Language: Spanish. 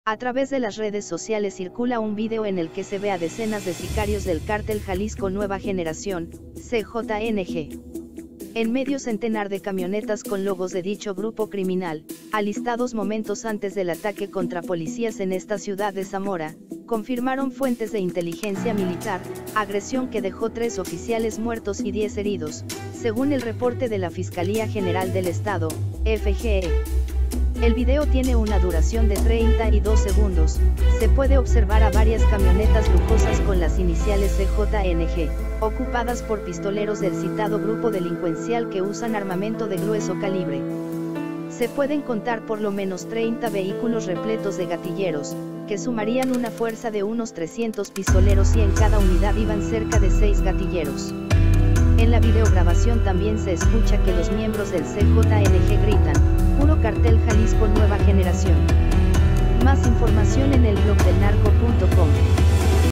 A través de las redes sociales circula un video en el que se ve a decenas de sicarios del cártel Jalisco Nueva Generación, CJNG. En medio centenar de camionetas con logos de dicho grupo criminal, alistados momentos antes del ataque contra policías en esta ciudad de Zamora, confirmaron fuentes de inteligencia militar, agresión que dejó 3 oficiales muertos y 10 heridos, según el reporte de la Fiscalía General del Estado, FGE. El video tiene una duración de 32 segundos, se puede observar a varias camionetas lujosas con las iniciales CJNG, ocupadas por pistoleros del citado grupo delincuencial que usan armamento de grueso calibre. Se pueden contar por lo menos 30 vehículos repletos de gatilleros, que sumarían una fuerza de unos 300 pistoleros y en cada unidad iban cerca de 6 gatilleros. En la videograbación también se escucha que los miembros del CJNG gritan: "Puro cartel Jalisco Nueva Generación". Más información en el blog del narco.com.